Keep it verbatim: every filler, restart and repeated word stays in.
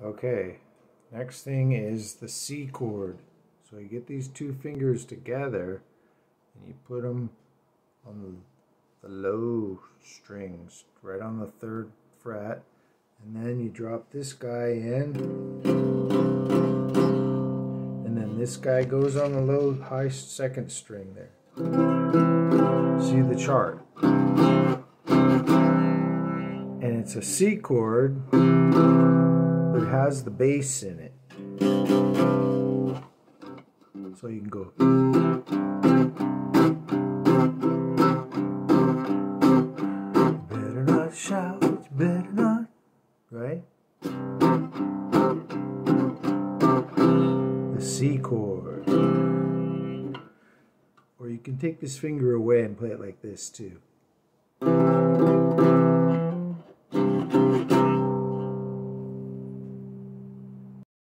Okay, next thing is the C chord. So you get these two fingers together and you put them on the low strings, right on the third fret, and then you drop this guy in, and then this guy goes on the low high second string there. See the chart? And it's a C chord, but it has the bass in it. So you can go. You better not shout, you better not, right? The C chord. Or you can take this finger away and play it like this too.